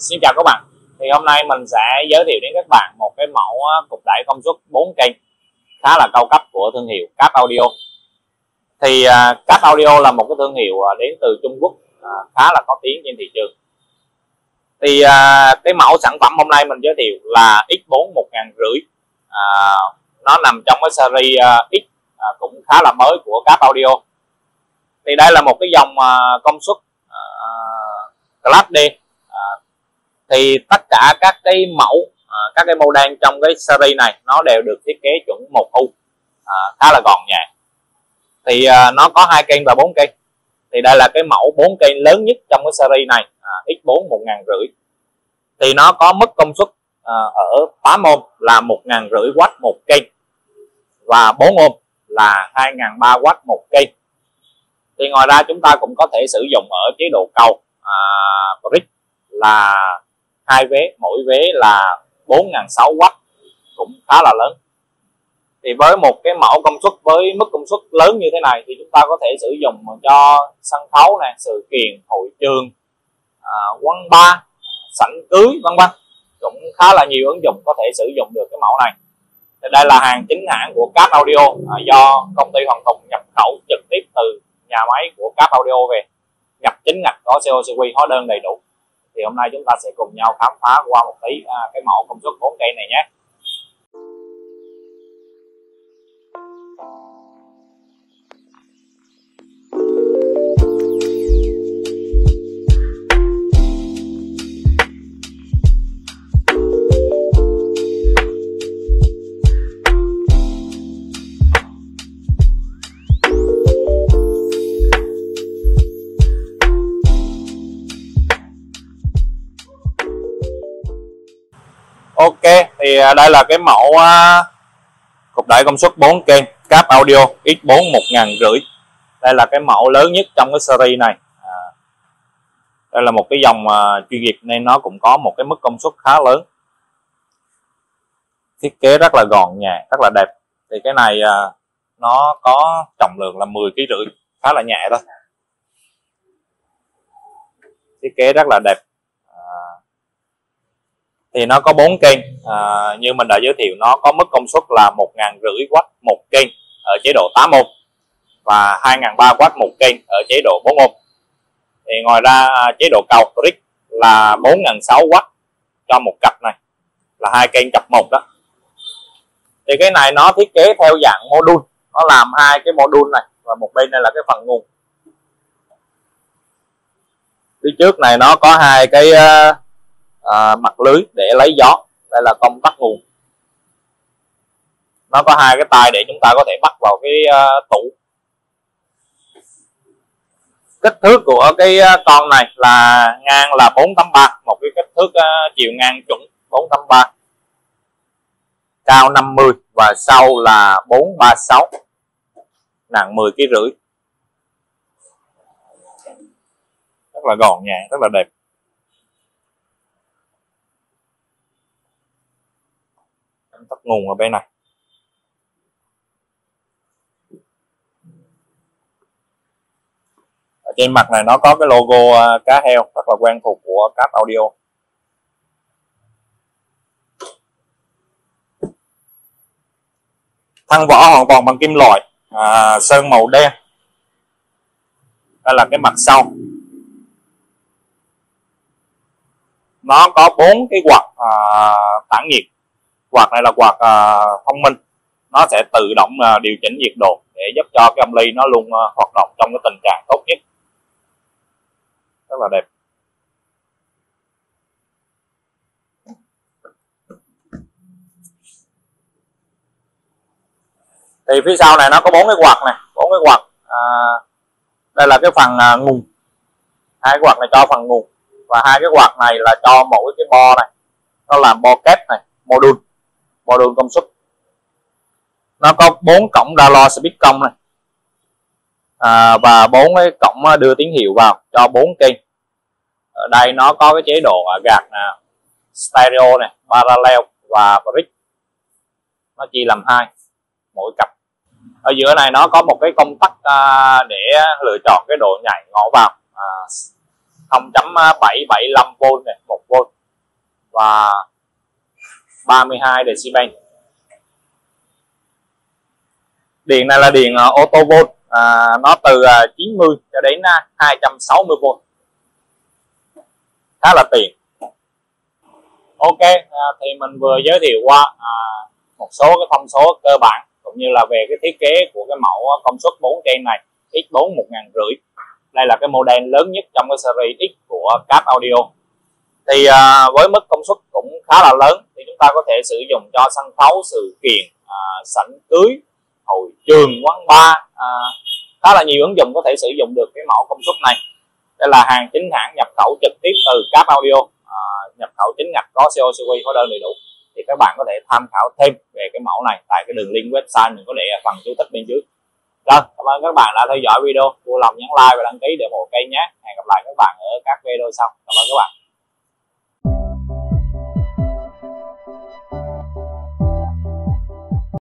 Xin chào các bạn. Thì hôm nay mình sẽ giới thiệu đến các bạn một cái mẫu cục đẩy công suất 4 kênh khá là cao cấp của thương hiệu Cáp Audio. Thì Cáp Audio là một cái thương hiệu đến từ Trung Quốc, khá là có tiếng trên thị trường. Thì cái mẫu sản phẩm hôm nay mình giới thiệu là X4 1500. Nó nằm trong cái series X, cũng khá là mới của Cáp Audio. Thì đây là một cái dòng công suất Class D. Thì tất cả các cái mẫu, các cái model trong cái series này nó đều được thiết kế chuẩn 1U, khá là gọn nhẹ. Thì nó có 2 kênh và 4 kênh. Thì đây là cái mẫu 4 kênh lớn nhất trong cái series này, X4 1500. Thì nó có mức công suất ở 8 ohm là 1500W một kênh, và 4 ohm là 2300W một kênh. Thì ngoài ra chúng ta cũng có thể sử dụng ở chế độ cầu bridge là 2 vế, mỗi vế là 4600W, cũng khá là lớn. Thì với một cái mẫu công suất với mức công suất lớn như thế này thì chúng ta có thể sử dụng cho sân khấu này, sự kiện, hội trường, quán bar, sảnh cưới vân vân, cũng khá là nhiều ứng dụng có thể sử dụng được cái mẫu này. Thì đây là hàng chính hãng của Cáp Audio, do công ty Hoàng Tùng nhập khẩu trực tiếp từ nhà máy của Cáp Audio về, nhập chính ngạch, có COCQ, hóa đơn đầy đủ. Thì hôm nay chúng ta sẽ cùng nhau khám phá qua một tí cái mẫu công suất 4 cây này nhé. Ok, thì đây là cái mẫu cục đẩy công suất 4 kênh Cáp Audio X4 1500. Đây là cái mẫu lớn nhất trong cái series này. Đây là một cái dòng chuyên nghiệp nên nó cũng có một cái mức công suất khá lớn. Thiết kế rất là gọn nhẹ, rất là đẹp. Thì cái này nó có trọng lượng là 10,5 kg, khá là nhẹ thôi. Thiết kế rất là đẹp. Thì nó có 4 kênh, như mình đã giới thiệu, nó có mức công suất là 1500W một kênh ở chế độ 8 ohm và 2300W một kênh ở chế độ 4 ohm. Thì ngoài ra chế độ cầu bridge là 4600W cho một cặp này, là 2 kênh cặp 1 đó. Thì cái này nó thiết kế theo dạng module, nó làm 2 cái module này, và một bên này là cái phần nguồn. Phía trước này nó có 2 cái mặt lưới để lấy gió. Đây là công tắc nguồn. Nó có 2 cái tay để chúng ta có thể bắt vào cái tủ. Kích thước của cái con này là ngang là 483, một cái kích thước chiều ngang chuẩn 483, cao 50 và sâu là 436, nặng 10,5 kg. Rất là gọn nhẹ, rất là đẹp. Tắt nguồn ở bên này. Ở trên mặt này nó có cái logo cá heo rất là quen thuộc của Cáp Audio. Thân vỏ hoàn toàn bằng kim loại, sơn màu đen. Đây là cái mặt sau. Nó có 4 cái quạt tản nhiệt. Quạt này là quạt thông minh, nó sẽ tự động điều chỉnh nhiệt độ để giúp cho cái âm ly nó luôn hoạt động trong cái tình trạng tốt nhất. Rất là đẹp. Thì phía sau này nó có 4 cái quạt này, 4 cái quạt. Đây là cái phần nguồn. 2 cái quạt này cho phần nguồn, và 2 cái quạt này là cho mỗi cái bo này. Nó làm bo kép này, module công suất. Nó có 4 cổng dialog speed công này, và 4 cái cổng đưa tín hiệu vào cho 4 kênh. Ở đây nó có cái chế độ gạt stereo này, parallel và bridge. Nó chia làm 2 mỗi cặp. Ở giữa này nó có một cái công tắc để lựa chọn cái độ nhạy ngõ vào, 0.775V này, 1V và 32 decibel. Điện này là điện ô tô volt, nó từ 90 cho đến 260V, khá là tiện. Ok, thì mình vừa giới thiệu qua một số cái thông số cơ bản cũng như là về cái thiết kế của cái mẫu công suất 4 trên này, X4 1500. Đây là cái model lớn nhất trong cái series X của Cáp Audio. Thì với mức công suất cũng khá là lớn thì chúng ta có thể sử dụng cho sân khấu, sự kiện, sảnh cưới, hội trường, quán bar, khá là nhiều ứng dụng có thể sử dụng được cái mẫu công suất này. Đây là hàng chính hãng nhập khẩu trực tiếp từ Cáp Audio, nhập khẩu chính ngạch, có CO series, hóa đơn đầy đủ. Thì các bạn có thể tham khảo thêm về cái mẫu này tại cái đường link website mình có để ở phần chú thích bên dưới. Rồi, cảm ơn các bạn đã theo dõi video. Vui lòng nhấn like và đăng ký để ủng hộ kênh nhé. Hẹn gặp lại các bạn ở các video sau. Cảm ơn các bạn.